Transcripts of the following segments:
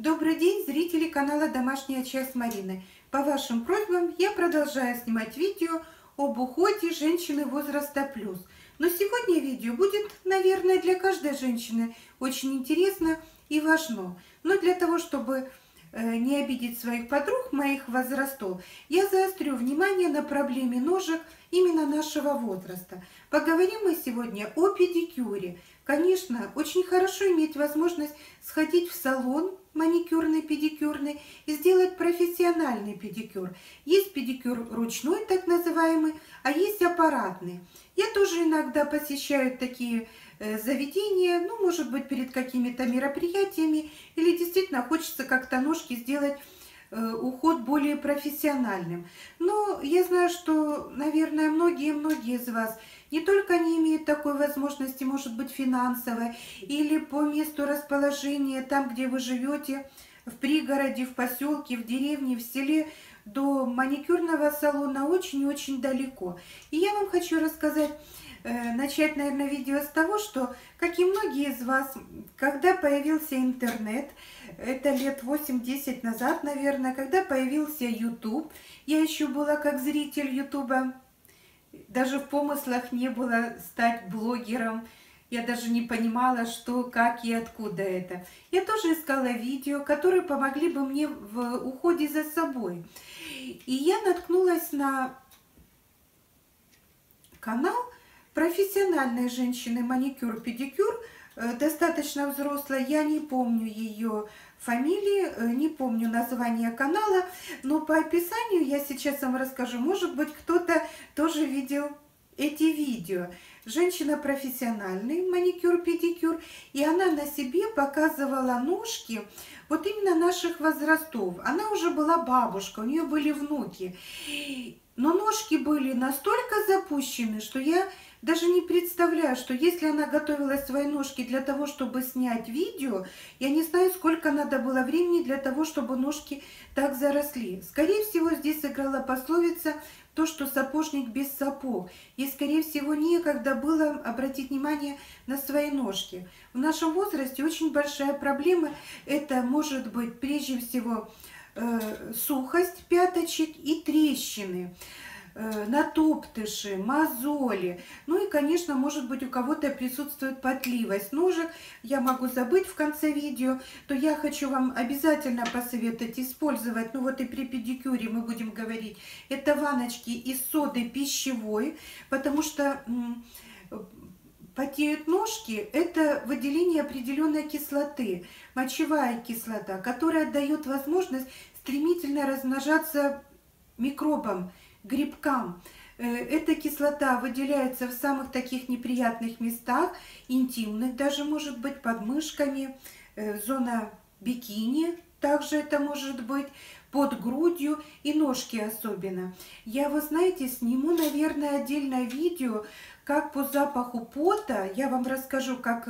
Добрый день, зрители канала «Домашняя чай с Мариной». По вашим просьбам я продолжаю снимать видео об уходе женщины возраста плюс. Но сегодня видео будет, наверное, для каждой женщины очень интересно и важно. Но для того, чтобы не обидеть своих подруг моих возрастов, я заострю внимание на проблеме ножек именно нашего возраста. Поговорим мы сегодня о педикюре. Конечно, очень хорошо иметь возможность сходить в салон маникюрный, педикюрный и сделать профессиональный педикюр. Есть педикюр ручной, так называемый, а есть аппаратный. Я тоже иногда посещаю такие заведения, ну, может быть, перед какими-то мероприятиями, или действительно хочется как-то ножки сделать уход более профессиональным. Но я знаю, что, наверное, многие из вас не только не имеют такой возможности, может быть, финансовой, или по месту расположения, там, где вы живете, в пригороде, в поселке, в деревне, в селе, до маникюрного салона очень-очень далеко. И я вам хочу рассказать, начать, наверное, видео с того, что, как и многие из вас, когда появился интернет, это лет 8-10 назад, наверное, когда появился YouTube, я еще была как зритель YouTube, даже в помыслах не было стать блогером, я даже не понимала, что, как и откуда это. Я тоже искала видео, которые помогли бы мне в уходе за собой. И я наткнулась на канал профессиональной женщины маникюр-педикюр, достаточно взрослая, я не помню ее фамилии, не помню название канала, но по описанию я сейчас вам расскажу, может быть, кто-то тоже видел эти видео. Женщина профессиональный маникюр-педикюр, и она на себе показывала ножки вот именно наших возрастов. Она уже была бабушка, у нее были внуки, но ножки были настолько запущены, что я даже не представляю, что если она готовила свои ножки для того, чтобы снять видео, я не знаю, сколько надо было времени для того, чтобы ножки так заросли. Скорее всего, здесь сыграла пословица то, что сапожник без сапог. И, скорее всего, некогда было обратить внимание на свои ножки. В нашем возрасте очень большая проблема. Это может быть, прежде всего, сухость пяточек и трещины, натоптыши, мозоли. Ну и, конечно, может быть, у кого-то присутствует потливость ножек. Я могу забыть в конце видео, то я хочу вам обязательно посоветовать использовать, ну вот и при педикюре мы будем говорить, это ванночки из соды пищевой, потому что потеют ножки, это выделение определенной кислоты, мочевая кислота, которая дает возможность стремительно размножаться микробам, грибкам. Эта кислота выделяется в самых таких неприятных местах, интимных даже, может быть, под мышками, зона бикини, также это может быть, под грудью и ножки особенно. Я, вы знаете, сниму, наверное, отдельное видео, как по запаху пота, я вам расскажу, как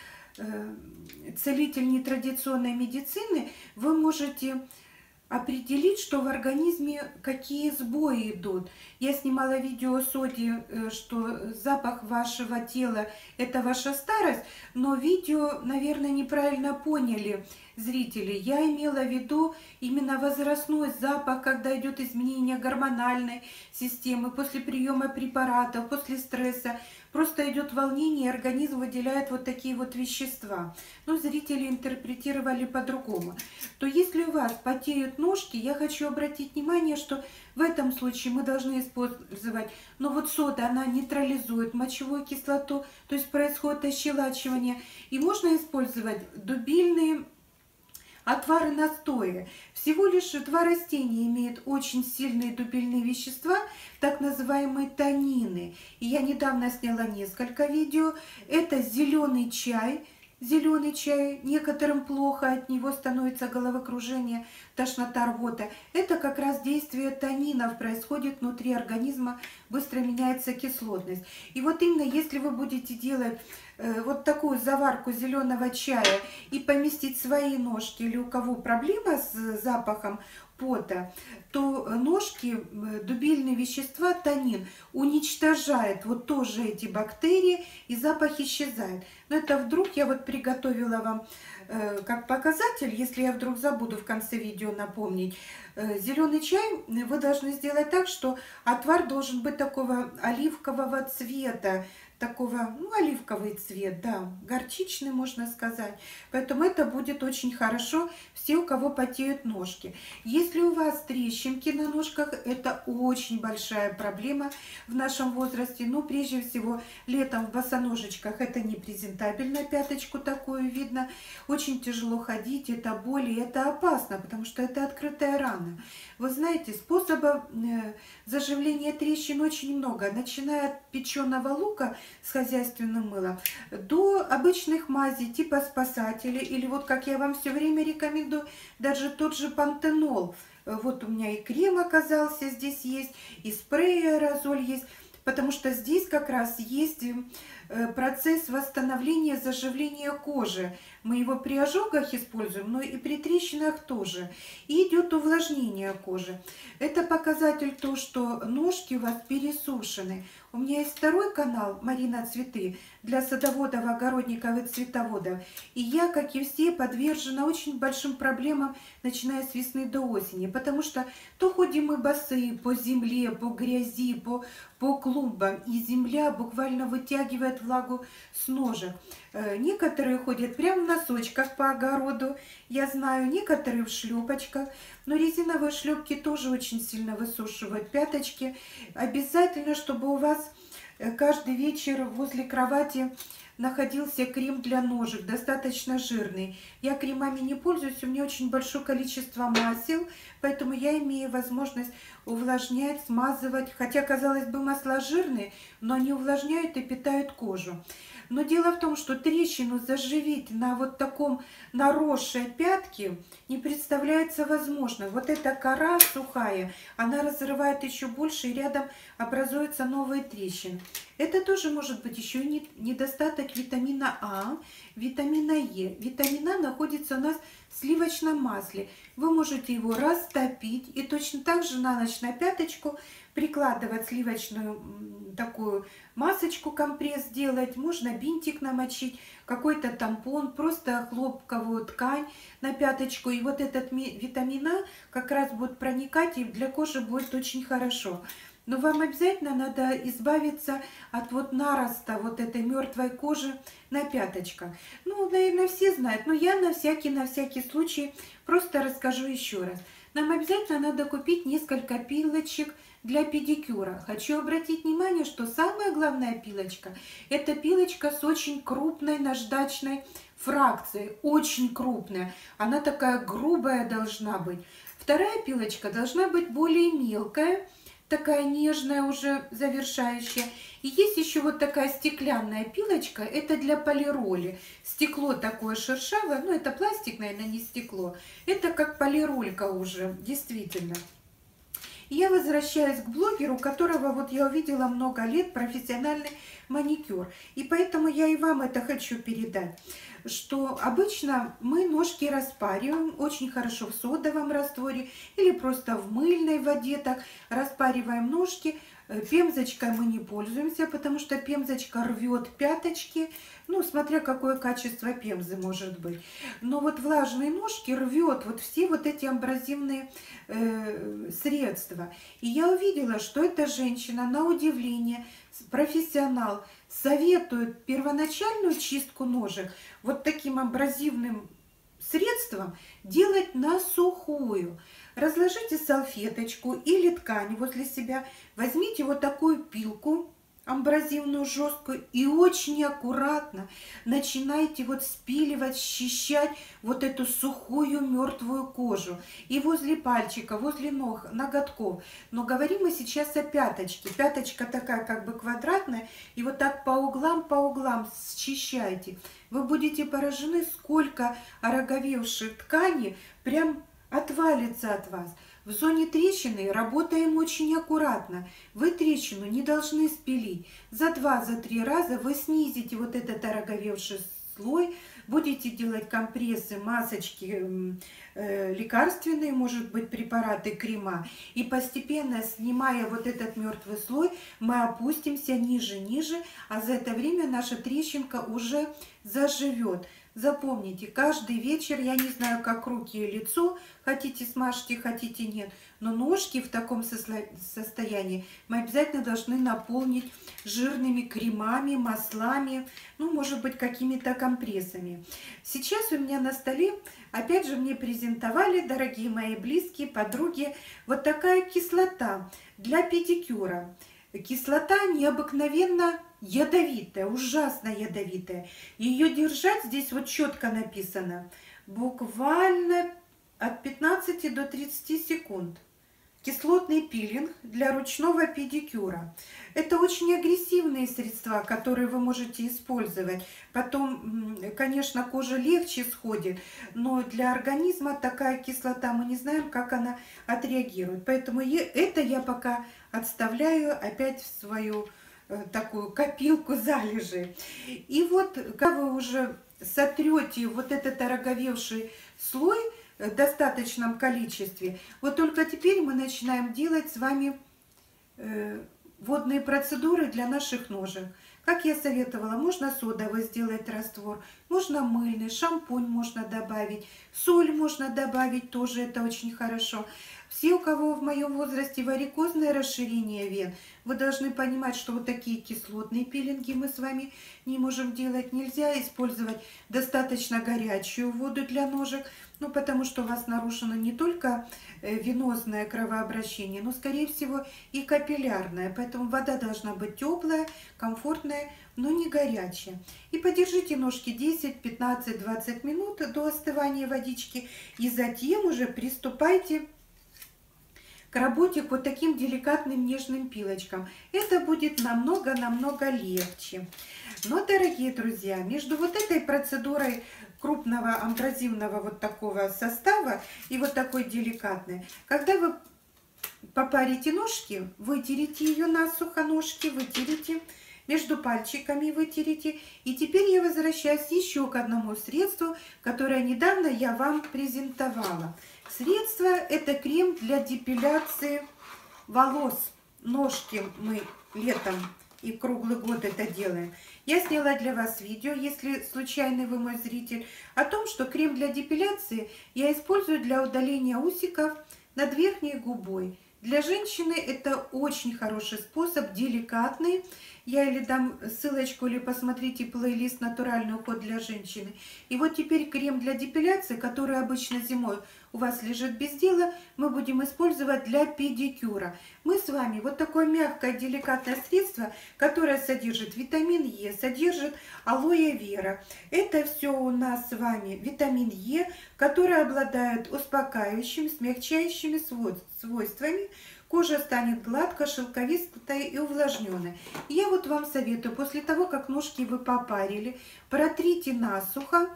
целитель нетрадиционной медицины, вы можете определить, что в организме какие сбои идут. Я снимала видео о соде, что запах вашего тела – это ваша старость, но видео, наверное, неправильно поняли зрители. Я имела в виду именно возрастной запах, когда идет изменение гормональной системы, после приема препаратов, после стресса. Просто идет волнение, и организм выделяет вот такие вот вещества. Но зрители интерпретировали по-другому. То если у вас потеют ножки, я хочу обратить внимание, что в этом случае мы должны использовать, но вот сода, она нейтрализует мочевую кислоту, то есть происходит ощелачивание. И можно использовать дубильные отвары, настои. Всего лишь два растения имеют очень сильные дубильные вещества, так называемые танины. И я недавно сняла несколько видео. Это зеленый чай. Зеленый чай, некоторым плохо, от него становится головокружение, тошнота, рвота. Это как раз действие танинов происходит внутри организма, быстро меняется кислотность. И вот именно если вы будете делать вот такую заварку зеленого чая и поместить свои ножки, или у кого проблема с запахом пота, то ножки, дубильные вещества, танин, уничтожает вот тоже эти бактерии, и запах исчезает. Но это вдруг я вот приготовила вам как показатель, если я вдруг забуду в конце видео напомнить, зеленый чай вы должны сделать так, что отвар должен быть такого оливкового цвета, такого, ну, оливковый цвет, да, горчичный, можно сказать. Поэтому это будет очень хорошо все, у кого потеют ножки. Если у вас трещинки на ножках, это очень большая проблема в нашем возрасте. Но прежде всего летом в босоножечках это не презентабельно, пяточку такую видно. Очень тяжело ходить, это боль, и это опасно, потому что это открытая рана. Вы знаете, способов заживления трещин очень много, начиная от печеного лука с хозяйственным мылом до обычных мазей типа спасателей, или вот как я вам все время рекомендую, даже тот же пантенол. Вот у меня и крем оказался здесь есть, и спрей аэрозоль есть, потому что здесь как раз есть процесс восстановления, заживления кожи. Мы его при ожогах используем, но и при трещинах тоже. И идет увлажнение кожи. Это показатель то, что ножки у вас пересушены. У меня есть второй канал «Марина Цветы» для садоводов, огородников и цветоводов. И я, как и все, подвержена очень большим проблемам, начиная с весны до осени. Потому что то ходим мы босые по земле, по грязи, по клумбам. И земля буквально вытягивает влагу с ножек. Некоторые ходят прямо в носочках по огороду, я знаю, некоторые в шлепочках, но резиновые шлепки тоже очень сильно высушивают пяточки. Обязательно, чтобы у вас каждый вечер возле кровати находился крем для ножек, достаточно жирный. Я кремами не пользуюсь, у меня очень большое количество масел, поэтому я имею возможность увлажнять, смазывать. Хотя, казалось бы, масла жирные, но они увлажняют и питают кожу. Но дело в том, что трещину заживить на вот таком наросшей пятке не представляется возможным. Вот эта кора сухая, она разрывает еще больше, и рядом образуются новые трещины. Это тоже может быть еще и недостаток витамина А, витамина Е. Витамин А находится у нас в сливочном масле. Вы можете его растопить и точно так же на ночь на пяточку прикладывать сливочную такую масочку, компресс делать, можно бинтик намочить, какой-то тампон, просто хлопковую ткань на пяточку. И вот этот витамин А как раз будет проникать, и для кожи будет очень хорошо. Но вам обязательно надо избавиться от вот нароста вот этой мертвой кожи на пяточках. Ну, наверное, все знают, но я на всякий случай просто расскажу еще раз. Нам обязательно надо купить несколько пилочек для педикюра. Хочу обратить внимание, что самая главная пилочка – это пилочка с очень крупной наждачной фракцией, очень крупная. Она такая грубая должна быть. Вторая пилочка должна быть более мелкая, такая нежная уже, завершающая. И есть еще вот такая стеклянная пилочка, это для полироли. Стекло такое шершавое, ну это пластик, наверное, не стекло. Это как полиролька уже, действительно. И я возвращаюсь к блогеру, которого вот я увидела много лет, профессиональный маникюр. И поэтому я и вам это хочу передать, что обычно мы ножки распариваем очень хорошо в содовом растворе или просто в мыльной воде так распариваем ножки. Пемзочкой мы не пользуемся, потому что пемзочка рвет пяточки, ну, смотря какое качество пемзы может быть. Но вот влажные ножки рвет вот все вот эти абразивные средства. И я увидела, что эта женщина, на удивление, профессионал, советует первоначальную чистку ножек вот таким абразивным средством делать на сухую. Разложите салфеточку или ткань возле себя, возьмите вот такую пилку абразивную, жесткую, и очень аккуратно начинайте вот спиливать, счищать вот эту сухую мертвую кожу. И возле пальчика, возле ног, ноготков. Но говорим мы сейчас о пяточке. Пяточка такая как бы квадратная, и вот так по углам счищайте. Вы будете поражены, сколько ороговевших тканей прям отвалится от вас. В зоне трещины работаем очень аккуратно. Вы трещину не должны спилить. За 2-3 раза вы снизите вот этот ороговевший слой, будете делать компрессы, масочки, лекарственные, может быть, препараты, крема. И постепенно, снимая вот этот мертвый слой, мы опустимся ниже, а за это время наша трещинка уже заживет. Запомните, каждый вечер, я не знаю, как руки и лицо, хотите смажьте, хотите нет, но ножки в таком состоянии мы обязательно должны наполнить жирными кремами, маслами, ну, может быть, какими-то компрессами. Сейчас у меня на столе, опять же, мне презентовали, дорогие мои близкие, подруги, вот такая кислота для педикюра. Кислота необыкновенно ядовитая, ужасно ядовитая. Ее держать, здесь вот четко написано, буквально от 15 до 30 секунд. Кислотный пилинг для ручного педикюра. Это очень агрессивные средства, которые вы можете использовать. Потом, конечно, кожа легче сходит, но для организма такая кислота, мы не знаем, как она отреагирует. Поэтому это я пока отставляю опять в свою такую копилку залежи. И вот, когда вы уже сотрете вот этот ороговевший слой в достаточном количестве, вот только теперь мы начинаем делать с вами водные процедуры для наших ножек. Как я советовала, можно содовый сделать раствор, можно мыльный, шампунь можно добавить, соль можно добавить, тоже это очень хорошо. Все, у кого в моем возрасте варикозное расширение вен, вы должны понимать, что вот такие кислотные пилинги мы с вами не можем делать. Нельзя использовать достаточно горячую воду для ножек, ну, потому что у вас нарушено не только венозное кровообращение, но, скорее всего, и капиллярное. Поэтому вода должна быть теплая, комфортная, но не горячая. И подержите ножки 10, 15, 20 минут до остывания водички. И затем уже приступайте к работе к вот таким деликатным нежным пилочкам. Это будет намного легче. Но, дорогие друзья, между вот этой процедурой крупного амбразивного вот такого состава и вот такой деликатной, когда вы попарите ножки, вытерите ее насухо, ножки вытерите, между пальчиками вытерите. И теперь я возвращаюсь еще к одному средству, которое недавно я вам презентовала. Средство — это крем для депиляции волос. Ножки мы летом и круглый год это делаем. Я сняла для вас видео, если случайно вы мой зритель, о том, что крем для депиляции я использую для удаления усиков над верхней губой. Для женщины это очень хороший способ, деликатный. Я или дам ссылочку, или посмотрите плейлист «Натуральный уход для женщины». И вот теперь крем для депиляции, который обычно зимой у вас лежит без дела, мы будем использовать для педикюра. Мы с вами вот такое мягкое, деликатное средство, которое содержит витамин Е, содержит алоэ вера. Это все у нас с вами витамин Е, который обладает успокаивающими, смягчающими свойствами. Кожа станет гладко, шелковистой и увлажненной. Я вот вам советую, после того, как ножки вы попарили, протрите насухо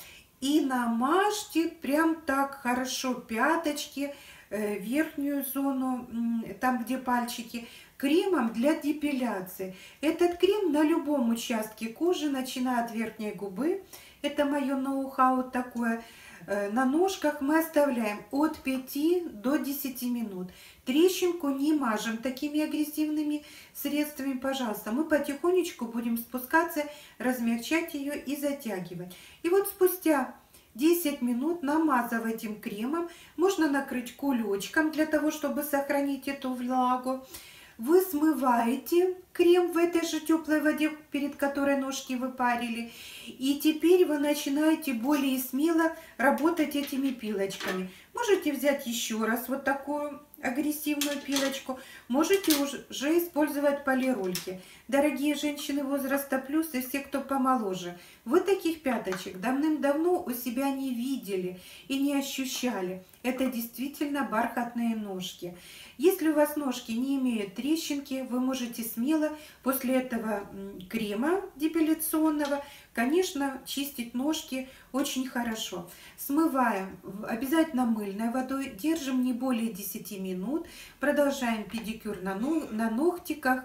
и намажьте прям так хорошо пяточки, верхнюю зону, там где пальчики, кремом для депиляции. Этот крем на любом участке кожи, начиная от верхней губы, это мое ноу-хау такое, на ножках мы оставляем от 5 до 10 минут. Трещинку не мажем такими агрессивными средствами, пожалуйста. Мы потихонечку будем спускаться, размягчать ее и затягивать. И вот спустя 10 минут, намазав этим кремом, можно накрыть кулечком для того, чтобы сохранить эту влагу. Вы смываете крем в этой же теплой воде, перед которой ножки вы парили. И теперь вы начинаете более смело работать этими пилочками. Можете взять еще раз вот такую агрессивную пилочку. Можете уже использовать полирольки. Дорогие женщины возраста плюс и все, кто помоложе, вы таких пяточек давным-давно у себя не видели и не ощущали. Это действительно бархатные ножки. Если у вас ножки не имеют трещинки, вы можете смело после этого крема депиляционного, конечно, чистить ножки очень хорошо. Смываем обязательно мыльной водой, держим не более 10 минут, продолжаем педикюр на ногтиках.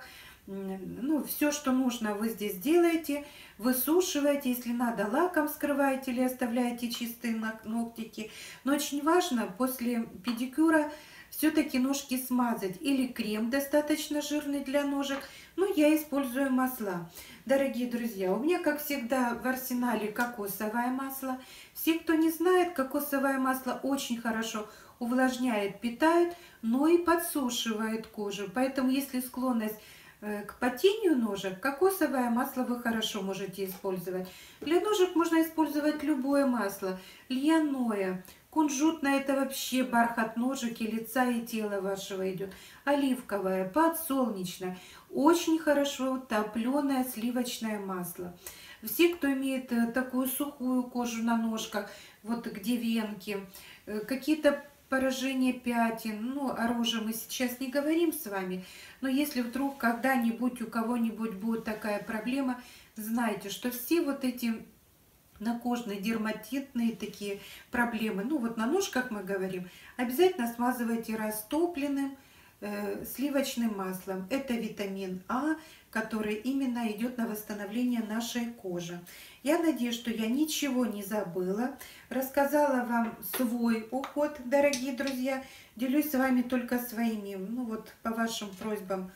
Ну, все, что нужно, вы здесь делаете, высушиваете, если надо, лаком скрываете или оставляете чистые ногтики. Но очень важно после педикюра все-таки ножки смазать, или крем достаточно жирный для ножек, но я использую масла. Дорогие друзья, у меня, как всегда, в арсенале кокосовое масло. Все, кто не знает, кокосовое масло очень хорошо увлажняет, питает, но и подсушивает кожу. Поэтому, если склонность к потению ножек, кокосовое масло вы хорошо можете использовать. Для ножек можно использовать любое масло. Льняное, кунжутное — это вообще бархат ножек и лица, и тела вашего идет. Оливковое, подсолнечное. Очень хорошо топленое сливочное масло. Все, кто имеет такую сухую кожу на ножках, вот где венки, какие-то поражение пятен, ну, о роже мы сейчас не говорим с вами, но если вдруг когда-нибудь у кого-нибудь будет такая проблема, знайте, что все вот эти накожные, дерматитные такие проблемы, ну вот на ножках мы говорим, обязательно смазывайте растопленным сливочным маслом. Это витамин А, который именно идет на восстановление нашей кожи. Я надеюсь, что я ничего не забыла. Рассказала вам свой уход, дорогие друзья. Делюсь с вами только своими, ну вот по вашим просьбам.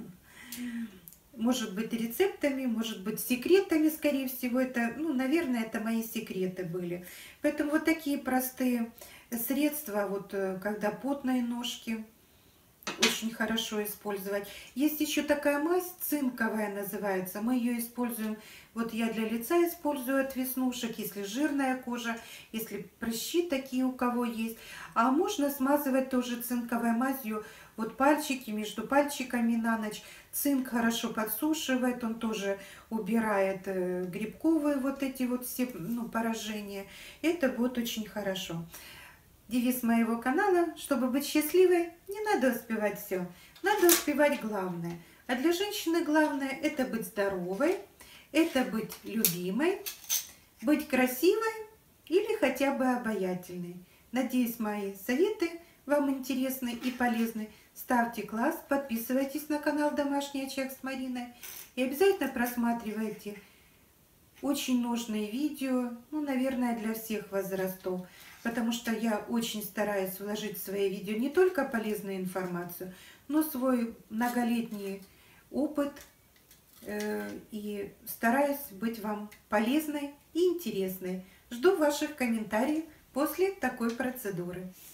Может быть, рецептами, может быть, секретами, скорее всего. Это, ну, наверное, это мои секреты были. Поэтому вот такие простые средства, вот когда потные ножки, очень хорошо использовать. Есть еще такая мазь, цинковая называется. Мы ее используем, вот я для лица использую от веснушек, если жирная кожа, если прыщи такие у кого есть. А можно смазывать тоже цинковой мазью вот пальчики, между пальчиками на ночь. Цинк хорошо подсушивает, он тоже убирает грибковые вот эти вот все, ну, поражения. Это будет очень хорошо. Девиз моего канала: чтобы быть счастливой, не надо успевать все, надо успевать главное. А для женщины главное — это быть здоровой, это быть любимой, быть красивой или хотя бы обаятельной. Надеюсь, мои советы вам интересны и полезны. Ставьте класс, подписывайтесь на канал «Домашний очаг с Мариной» и обязательно просматривайте очень нужные видео, ну, наверное, для всех возрастов. Потому что я очень стараюсь вложить в свои видео не только полезную информацию, но свой многолетний опыт и стараюсь быть вам полезной и интересной. Жду ваших комментариев после такой процедуры.